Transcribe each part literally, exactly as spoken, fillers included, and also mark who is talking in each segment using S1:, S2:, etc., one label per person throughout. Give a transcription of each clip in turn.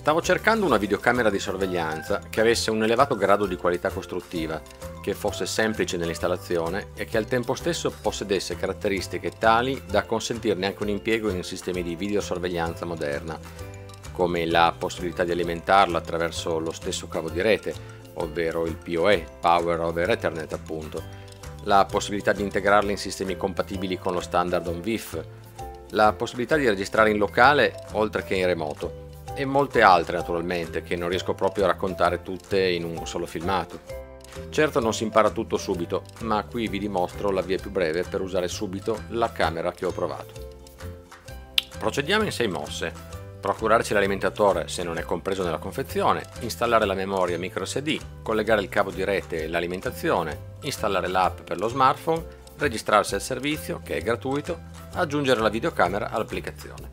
S1: Stavo cercando una videocamera di sorveglianza che avesse un elevato grado di qualità costruttiva, che fosse semplice nell'installazione e che al tempo stesso possedesse caratteristiche tali da consentirne anche un impiego in sistemi di videosorveglianza moderna, come la possibilità di alimentarla attraverso lo stesso cavo di rete, ovvero il P O E, Power over Ethernet appunto, la possibilità di integrarla in sistemi compatibili con lo standard on V I F, la possibilità di registrare in locale oltre che in remoto, e molte altre naturalmente che non riesco proprio a raccontare tutte in un solo filmato. Certo non si impara tutto subito, ma qui vi dimostro la via più breve per usare subito la camera che ho provato. Procediamo in sei mosse: procurarci l'alimentatore se non è compreso nella confezione, installare la memoria micro S D, collegare il cavo di rete e l'alimentazione, installare l'app per lo smartphone, registrarsi al servizio che è gratuito, aggiungere la videocamera all'applicazione.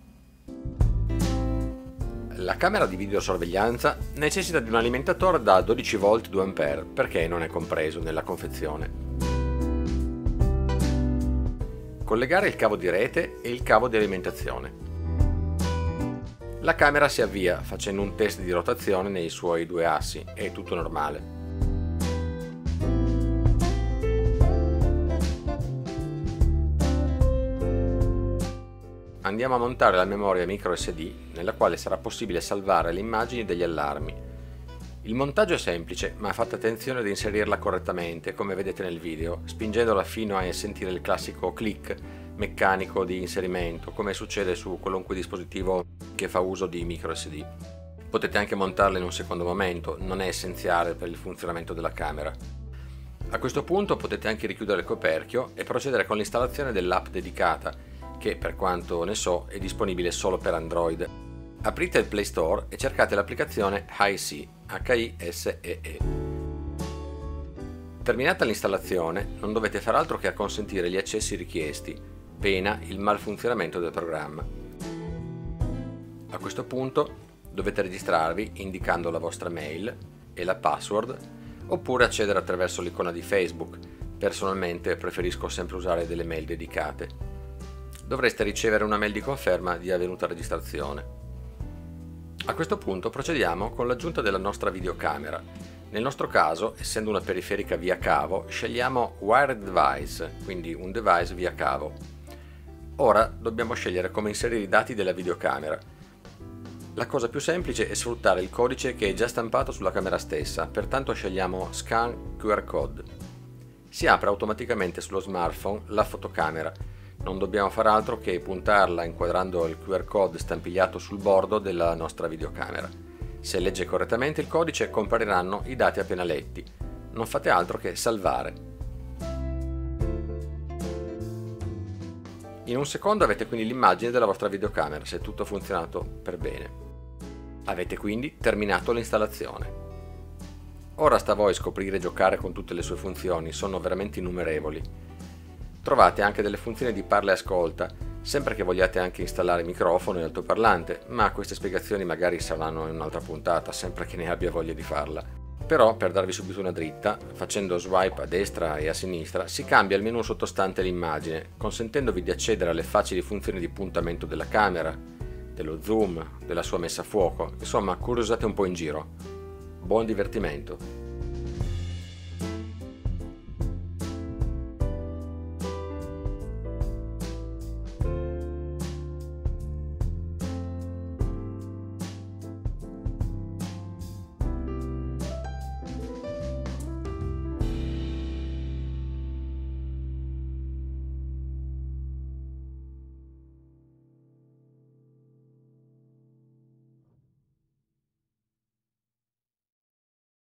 S1: La camera di videosorveglianza necessita di un alimentatore da dodici volt due ampere perché non è compreso nella confezione. Collegare il cavo di rete e il cavo di alimentazione. La camera si avvia facendo un test di rotazione nei suoi due assi, è tutto normale. Andiamo a montare la memoria micro S D nella quale sarà possibile salvare le immagini degli allarmi. Il montaggio è semplice, ma fate attenzione ad inserirla correttamente, come vedete nel video, spingendola fino a sentire il classico click meccanico di inserimento, come succede su qualunque dispositivo che fa uso di micro S D. Potete anche montarla in un secondo momento, non è essenziale per il funzionamento della camera. A questo punto potete anche richiudere il coperchio e procedere con l'installazione dell'app dedicata, che per quanto ne so è disponibile solo per Android. Aprite il Play Store e cercate l'applicazione HiSee, H I S E E. Terminata l'installazione non dovete fare altro che acconsentire gli accessi richiesti, pena il malfunzionamento del programma. A questo punto dovete registrarvi indicando la vostra mail e la password, oppure accedere attraverso l'icona di Facebook. Personalmente preferisco sempre usare delle mail dedicate. Dovreste ricevere una mail di conferma di avvenuta registrazione. A questo punto procediamo con l'aggiunta della nostra videocamera. Nel nostro caso, essendo una periferica via cavo, scegliamo Wired Device, quindi un device via cavo. Ora dobbiamo scegliere come inserire i dati della videocamera. La cosa più semplice è sfruttare il codice che è già stampato sulla camera stessa, pertanto scegliamo Scan Q R Code. Si apre automaticamente sullo smartphone la fotocamera. Non dobbiamo fare altro che puntarla inquadrando il Q R code stampigliato sul bordo della nostra videocamera. Se legge correttamente il codice compariranno i dati appena letti. Non fate altro che salvare. In un secondo avete quindi l'immagine della vostra videocamera, se tutto ha funzionato per bene. Avete quindi terminato l'installazione. Ora sta a voi scoprire e giocare con tutte le sue funzioni, sono veramente innumerevoli. Trovate anche delle funzioni di parla e ascolta, sempre che vogliate anche installare microfono e altoparlante, ma queste spiegazioni magari saranno in un'altra puntata, sempre che ne abbia voglia di farla. Però, per darvi subito una dritta, facendo swipe a destra e a sinistra, si cambia il menu sottostante l'immagine, consentendovi di accedere alle facili funzioni di puntamento della camera, dello zoom, della sua messa a fuoco, insomma curiosate un po' in giro. Buon divertimento!